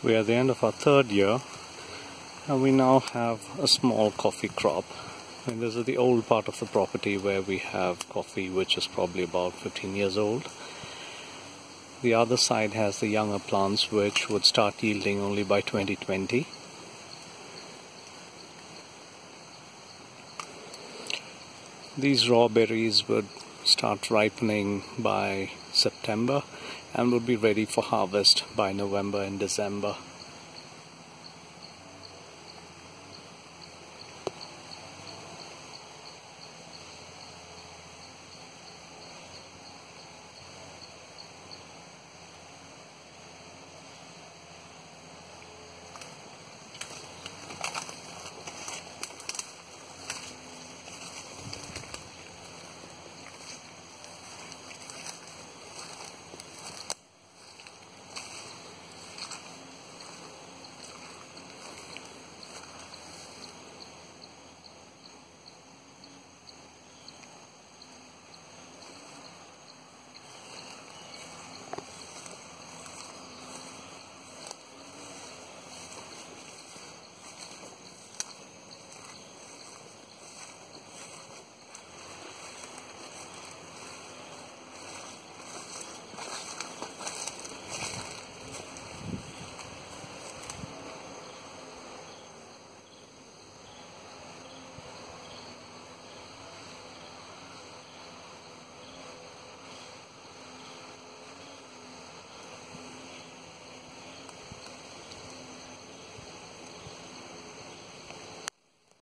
We are at the end of our third year, and we now have a small coffee crop. And this is the old part of the property where we have coffee which is probably about 15 years old. The other side has the younger plants which would start yielding only by 2020. These raw berries would start ripening by September and would be ready for harvest by November and December.